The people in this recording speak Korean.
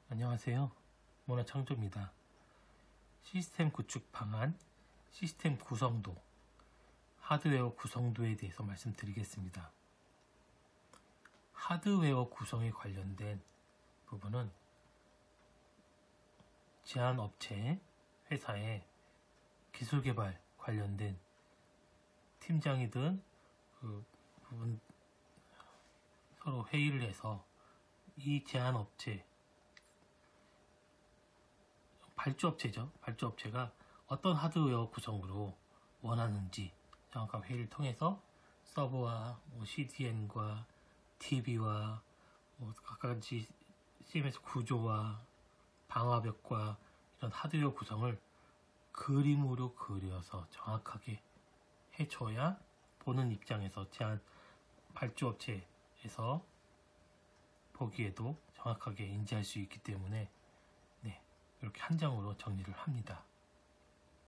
안녕하세요. 문화창조입니다. 시스템 구축 방안, 시스템 구성도, 하드웨어 구성도에 대해서 말씀드리겠습니다. 하드웨어 구성에 관련된 부분은 제안업체 회사의 기술개발 관련된 팀장이든 그 부분 서로 회의를 해서 이 제안업체 발주업체죠. 발주업체가 어떤 하드웨어 구성으로 원하는지 정확한 회의를 통해서 서버와 CDN과 TV와 각가지 CMS 구조와 방화벽과 이런 하드웨어 구성을 그림으로 그려서 정확하게 해줘야 보는 입장에서 제안 발주업체에서 보기에도 정확하게 인지할 수 있기 때문에 이렇게 한 장으로 정리를 합니다.